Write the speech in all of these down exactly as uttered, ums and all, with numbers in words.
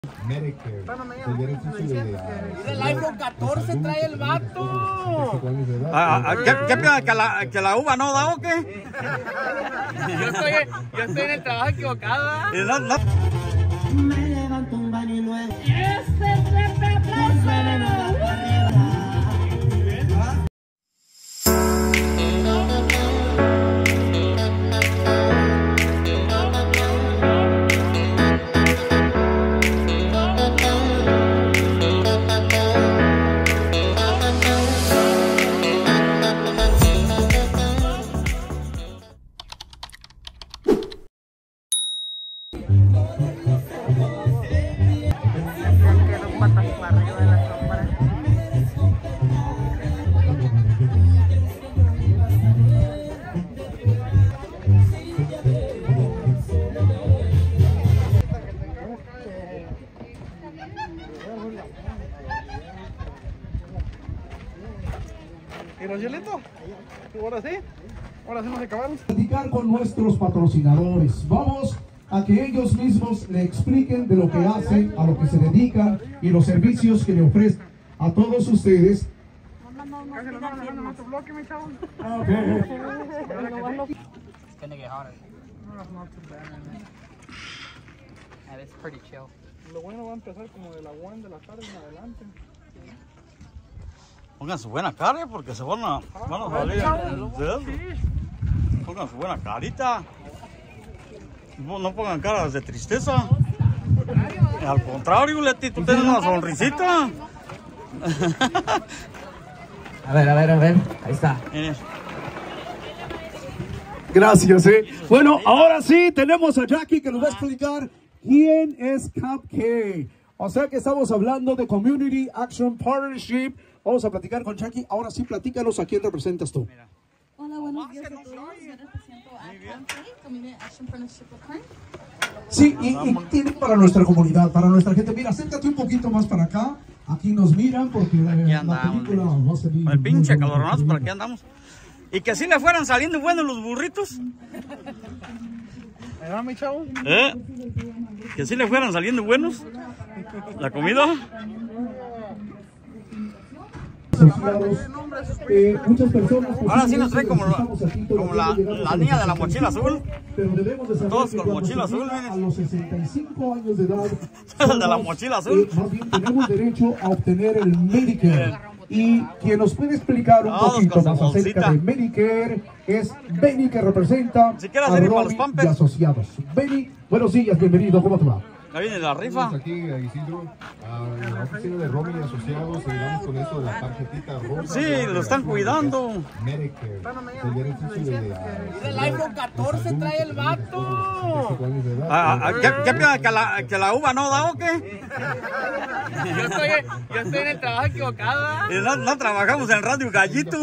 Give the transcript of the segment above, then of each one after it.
Medicare, el beneficio de el iPhone catorce trae el vato. Ah, ah, ¿Qué, qué piensa? ¿Que la, ¿Que la uva no da o qué? Yo estoy, yo estoy en el trabajo equivocado. Y no, no. Me levanto un baño y luego ¡Este es el aplauso! ¿Y los hielitos? Ahora sí, ahora sí nos acabamos. Platicar con nuestros patrocinadores. Vamos a que ellos mismos le expliquen de lo que hacen, a lo que se dedican y los servicios que le ofrecen a todos ustedes. Casi nos van a dejar nuestro bloque, mi chavo. It's gonna get hotter. No, that's not too bad, man. And it's pretty chill. Lo bueno va a empezar como de la una de la tarde en adelante. Pongan su buena cara porque se van a, van a salir. Pongan su buena carita. No, no pongan caras de tristeza. Al contrario, Leti, tú tienes una sonrisita. A ver, a ver, a ver, ahí está. Gracias, eh. Bueno, ahora sí tenemos a Jackie que nos va a explicar quién es Cupcake. O sea que estamos hablando de Community Action Partnership. Vamos a platicar con Jackie. Ahora sí, platícanos a quién representas tú. Hola, buenos días a todos. Yo represento a Cupcake, Community Action Partnership of Crime. Sí, y, y tiene para nuestra comunidad, para nuestra gente. Mira, acércate un poquito más para acá. Aquí nos miran porque eh, la película va a salir. El pinche caloronazo, ¿para qué andamos? Y que si le fueran saliendo buenos los burritos. Ahí va, mi chavo. ¿Eh? Que si le fueran saliendo buenos la comida. Eh, muchas personas, ahora sí nos trae como, como la, la niña de la mochila azul. Pero debemos de saber todos que con mochila azul, a los sesenta y cinco años de edad, el de la mochila azul. Eh, más bien tenemos derecho a obtener el Medicare. Y quien nos puede explicar un todos poquito más acerca de Medicare es Benny, que representa si a Romy y Asociados. Benny, buenos días, bienvenido, ¿cómo te va? Ya viene la rifa. Estamos aquí a Isidro, a la oficina de Romy y Asociados, ayudamos con eso de la tarjetita rosa. Sí, lo están cuidando. Medicare, el beneficio de el iPhone catorce trae el vato. Ah, ah, ¿Qué, qué piensa? ¿Que la, ¿Que la uva no da o qué? Yo estoy, yo estoy en el trabajo equivocado. Y no, no trabajamos en Radio Gallito.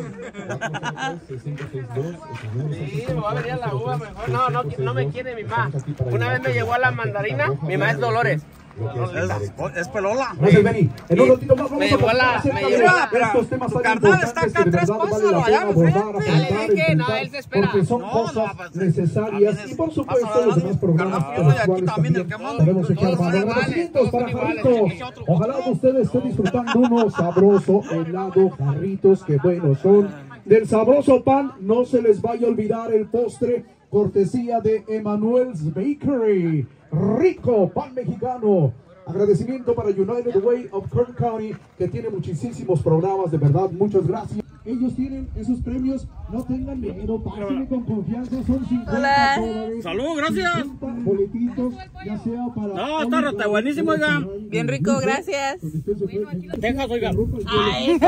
Sí, me va a venir a la uva mejor. No, no, no me quiere mi mamá. Una vez me llevó a la mandarina. Mi mamá es Dolores. Es, es pelola. Gracias, Benny. En un ratito más vamos me llevó a la, acerca me de llevó la, estos temas tu tan carnal está importantes acá que de atrás, verdad vale la pásalo pena allá abordar, enfrente. apuntar, Ya le dije, no, enfrentar, él se espera. porque son No, cosas no, pues, necesarias y por supuesto los demás programas carnal, por yo los soy aquí cuales también también el que manda. podemos echar Todos mano. son iguales, Agradecimientos todos para son iguales. Jarritos. Ojalá ustedes estén disfrutando unos sabrosos helado Jarritos, que buenos son. Del sabroso pan, no se les vaya a olvidar el postre, cortesía de Emanuel's Bakery. Rico pan mexicano. Agradecimiento para United Way of Kern County, que tiene muchísimos programas, de verdad, muchas gracias. Ellos tienen esos premios, no tengan miedo, pásenle con confianza, son cincuenta dólares. Salud, gracias. cincuenta boletitos, ya sea para... No, está rete buenísimo, oiga. Bien rico, gracias. Dejas, oiga. Ay.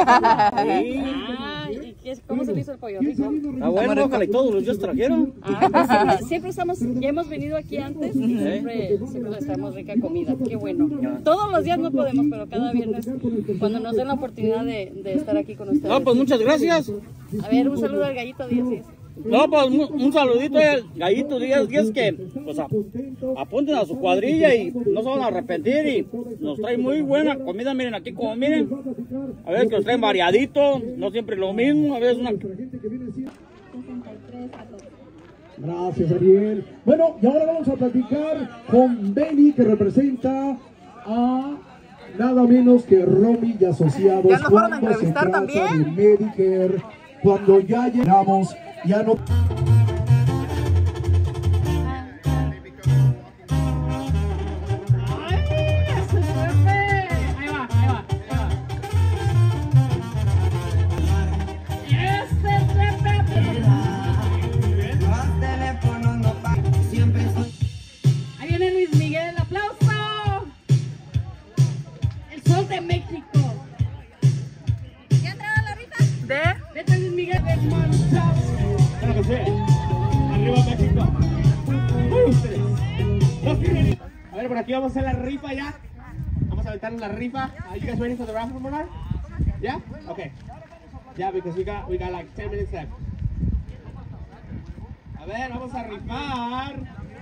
Ay, ¿cómo se le hizo el pollo? ¿Rico? Ah, bueno, ojalá y todos los días trajeron. Ah, pues, siempre estamos, ya hemos venido aquí antes y siempre, siempre les traemos rica comida. Qué bueno. Todos los días no podemos, pero cada viernes, cuando nos den la oportunidad de, de estar aquí con ustedes. No, pues muchas gracias. A ver, un saludo al Gallito Díaz. No, pues un, un saludito al Gallito Díaz, Díaz que pues a, apunten a su cuadrilla y no se van a arrepentir y nos trae muy buena comida. Miren aquí como miren, a veces que los traen variadito, no siempre lo mismo, a veces una... Gracias, Ariel. Bueno, y ahora vamos a platicar con Benny, que representa a nada menos que Romy y Asociados. ¿Ya nos fueron a cuando se entrevistar trata también? de Medicare, cuando ya llegamos, ya no... A ver, por aquí vamos a hacer la rifa ya. Vamos a aventarnos la rifa. Are you guys ready for the raffle, Bernard? Yeah? Okay. Yeah, because we got we got like ten minutes left. A ver, vamos a rifar.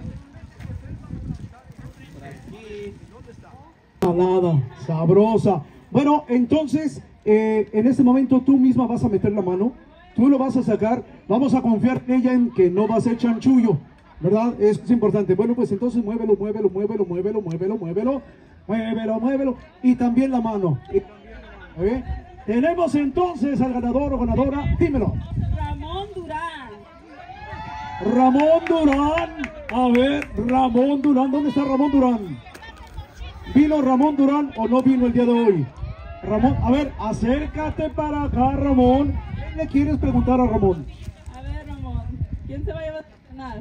Por aquí. Salada, sabrosa. Bueno, entonces, eh, en este momento tú misma vas a meter la mano. Tú lo vas a sacar. Vamos a confiar en ella en que no va a ser chanchullo, ¿verdad? Eso es importante. Bueno, pues entonces muévelo, muévelo, muévelo, muévelo, muévelo, muévelo, muévelo, muévelo. Y también la mano. ¿Eh? Tenemos entonces al ganador o ganadora. Dímelo. Ramón Durán. Ramón Durán. A ver, Ramón Durán. ¿Dónde está Ramón Durán? ¿Vino Ramón Durán o no vino el día de hoy? Ramón, a ver, acércate para acá, Ramón. ¿Qué le quieres preguntar a Ramón? A ver, Ramón, ¿quién se va a llevar a cenar?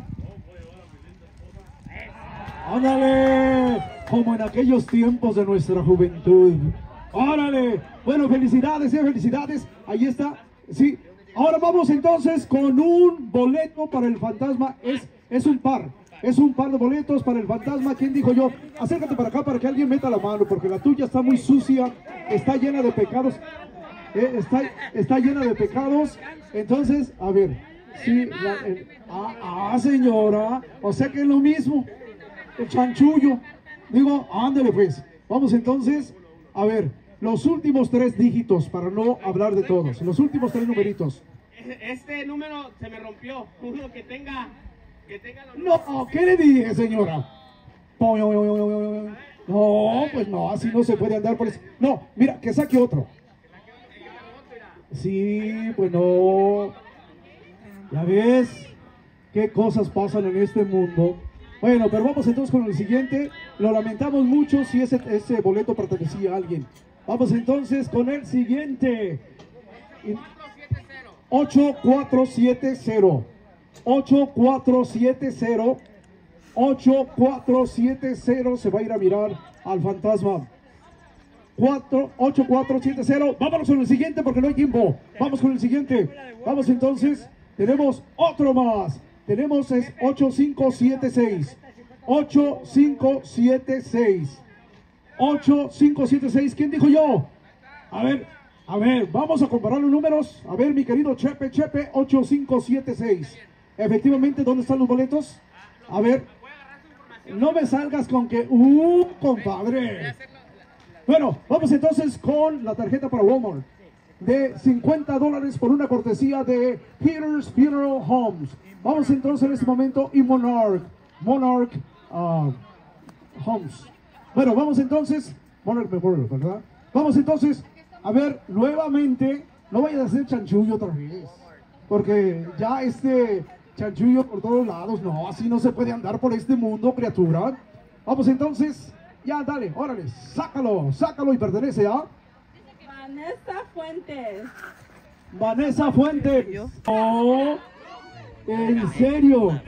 ¡Ándale! Como en aquellos tiempos de nuestra juventud. ¡Órale! Bueno, felicidades, eh, felicidades. Ahí está. Sí. Ahora vamos entonces con un boleto para el fantasma. Es, es un par. Es un par de boletos para el fantasma. ¿Quién dijo yo? Acércate para acá para que alguien meta la mano, porque la tuya está muy sucia. Está llena de pecados. Eh, está, está llena de pecados. Entonces, a ver. Sí, la, el, ah, ah, señora. O sea que es lo mismo. El chanchullo. Digo, ándale pues. Vamos entonces, a ver, los últimos tres dígitos, para no hablar de todos. Los últimos tres numeritos. Este número se me rompió. Uno que tenga, que tenga los... No, ¿qué le dije, señora? No, pues no, así no se puede andar por eso. No, mira, que saque otro. Sí, pues no. Ya ves qué cosas pasan en este mundo. Bueno, pero vamos entonces con el siguiente. Lo lamentamos mucho si ese, ese boleto pertenecía a alguien. Vamos entonces con el siguiente. ocho cuatro siete cero. ocho cuatro siete cero. ocho cuatro siete cero. Se va a ir a mirar al fantasma. ocho cuatro siete cero. Vámonos con el siguiente porque no hay tiempo. Vamos con el siguiente. Vamos entonces. Tenemos otro más. Tenemos es ocho cinco siete seis. ocho cinco siete seis. ocho cinco siete seis. ¿Quién dijo yo? A ver, a ver, vamos a comparar los números. A ver, mi querido Chepe, Chepe, ocho cinco siete seis. Efectivamente, ¿dónde están los boletos? A ver, no me salgas con que... ¡Uh, compadre! Bueno, vamos entonces con la tarjeta para Walmart de cincuenta dólares por una cortesía de Peter's Funeral Homes. Vamos entonces en este momento y Monarch, Monarch uh, Homes. Bueno, vamos entonces, Monarch Memorial, ¿verdad? Vamos entonces a ver nuevamente, no vayas a hacer chanchullo otra vez, porque ya este chanchullo por todos lados, no, así no se puede andar por este mundo, criatura. Vamos entonces, ya dale, órale, sácalo, sácalo y pertenece a... Vanessa Fuentes. Vanessa Fuentes. Oh, en serio.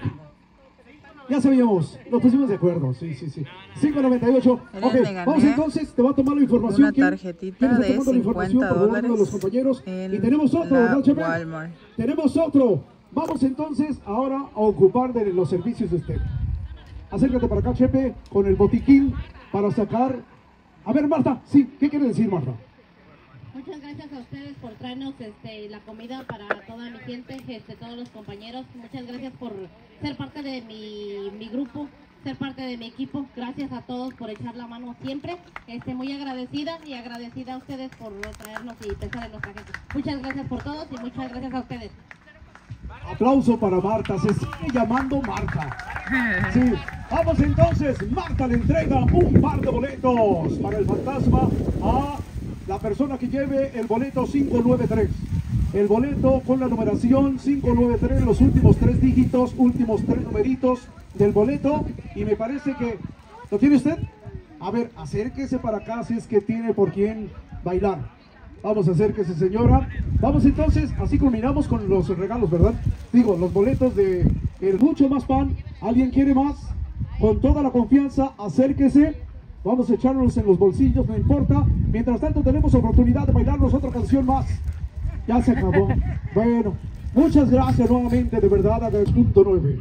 Ya sabíamos, nos pusimos de acuerdo. Sí, sí, sí. cinco noventa y ocho. Ok, vamos entonces, te va a tomar la información. Una tarjetita de cincuenta dólares de los compañeros. Y tenemos otro, ¿verdad, Chepe? Walmart. Tenemos otro. Vamos entonces ahora a ocupar de los servicios de usted. Acércate para acá, Chepe, con el botiquín para sacar. A ver, Marta, sí, ¿qué quiere decir, Marta? Muchas gracias a ustedes por traernos este, la comida para toda mi gente, este, todos los compañeros. Muchas gracias por ser parte de mi, mi grupo, ser parte de mi equipo. Gracias a todos por echar la mano siempre. Este, muy agradecida y agradecida a ustedes por traernos y pensar en nuestra gente. Muchas gracias por todos y muchas gracias a ustedes. Aplauso para Marta, se sigue llamando Marta. Sí. Vamos entonces, Marta le entrega un par de boletos para el fantasma a la persona que lleve el boleto cinco nueve tres. El boleto con la numeración cinco nueve tres, los últimos tres dígitos, últimos tres numeritos del boleto. Y me parece que... ¿Lo tiene usted? A ver, acérquese para acá si es que tiene por quién bailar. Vamos, acérquese, señora. Vamos entonces, así culminamos con los regalos, ¿verdad? Digo, los boletos de el Mucho Más Pan. ¿Alguien quiere más? Con toda la confianza, acérquese. Vamos a echarlos en los bolsillos, no importa. Mientras tanto tenemos oportunidad de bailarnos otra canción más. Ya se acabó. Bueno, muchas gracias nuevamente, de verdad, a el punto nueve.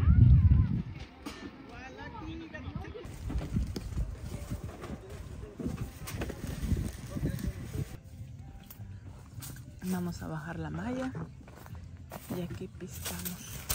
Vamos a bajar la malla y aquí pistamos.